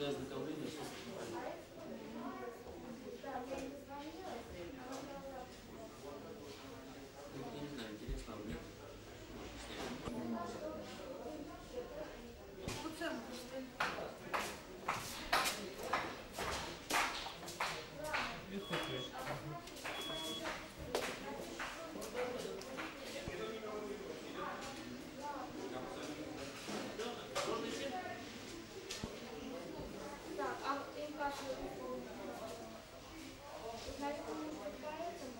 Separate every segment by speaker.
Speaker 1: для ознакомления с опытом. Я не знаю, интересно, а мне?
Speaker 2: Так, а им кашу значит, поэтому.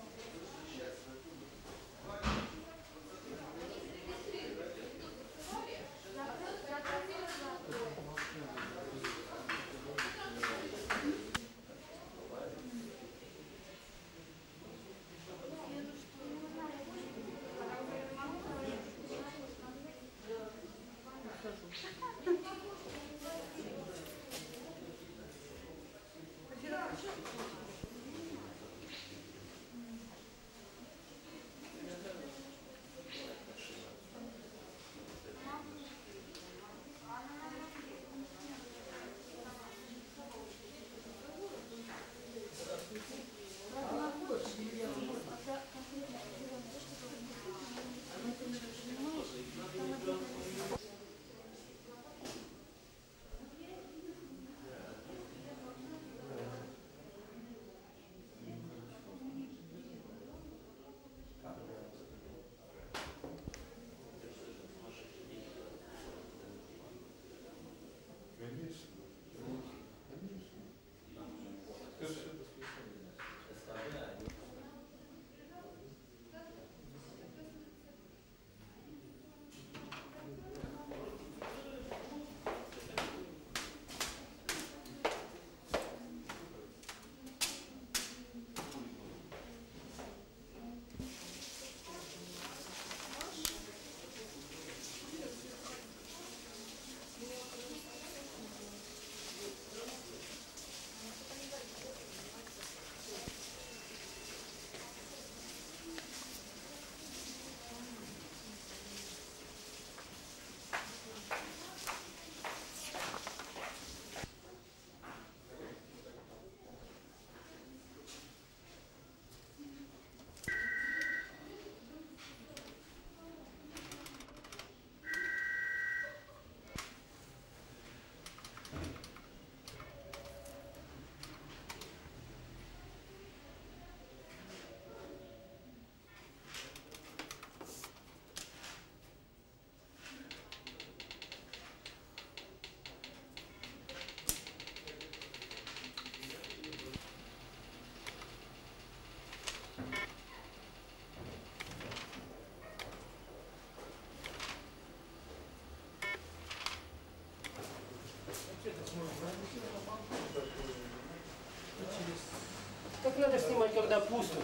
Speaker 3: Так надо снимать, когда пусто.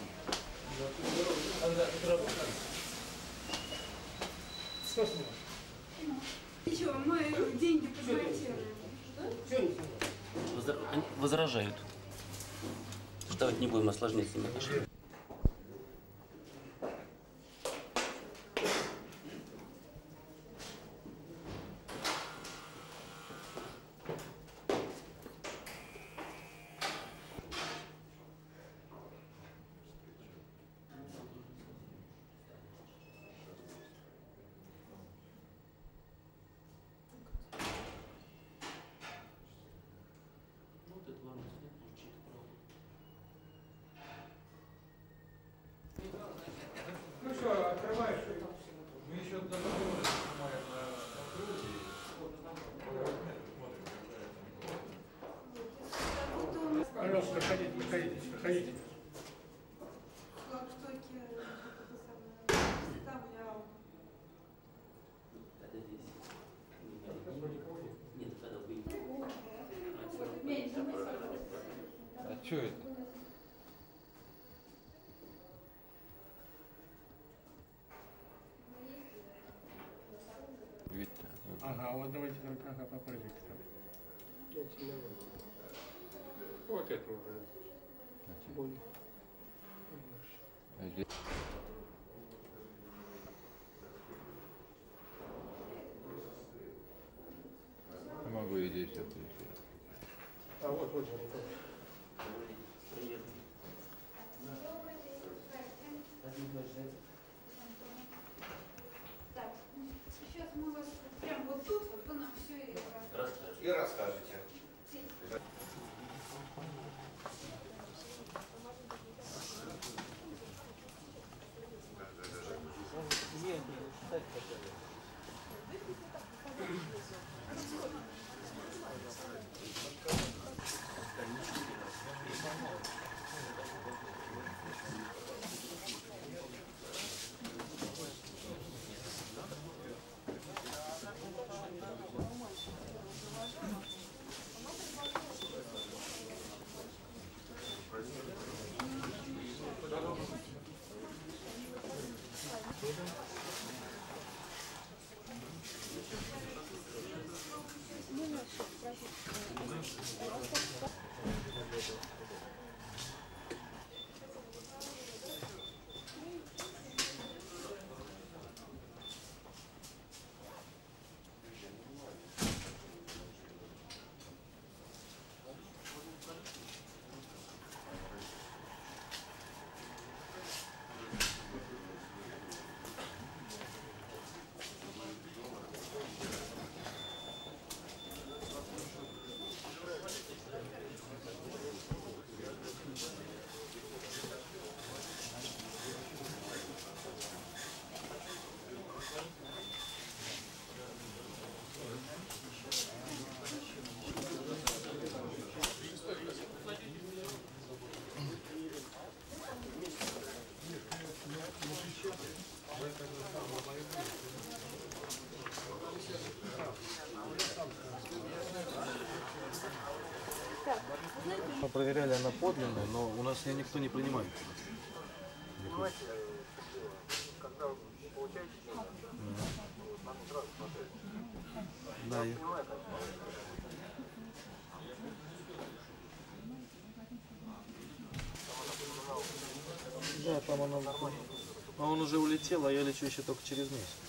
Speaker 3: Когда тут работает. Что снимать?
Speaker 4: Ничего, мы деньги подмонтируем.
Speaker 3: Что не снимать?
Speaker 1: Они возражают. Давайте не будем осложнять с ними отношения. Вот это вам звучит правда.
Speaker 5: Ну что, открываешь? Мы еще до договора снимаем на округе. Пожалуйста, проходите, проходите.
Speaker 4: Флагштоки вставлял.
Speaker 1: Это здесь. Нет, когда вы...
Speaker 5: А что это? Вид-то. Ага, вот давайте только попробуйте там. Вот это уже. Более.
Speaker 6: Могу и здесь отвечать.
Speaker 3: А вот, вот, вот.
Speaker 4: Так, сейчас мы вас прям вот тут, вот вы нам все и расскажете.
Speaker 6: И расскажете.
Speaker 7: Мы проверяли, она подлинная, но у нас ее никто не принимает.
Speaker 8: Понимаете, когда вы получаете человека, надо сразу смотреть.
Speaker 7: Да, я...
Speaker 8: Понимаю, как
Speaker 7: Да, там она... А он уже улетел, а я лечу еще только через месяц.